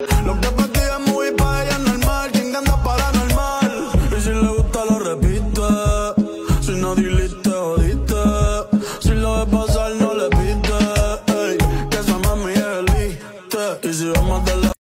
Lo que para ti es muy pa' ella es normal. Quien anda paranormal. Y si le gusta lo repite. Si no diliste, jodiste. Si lo ves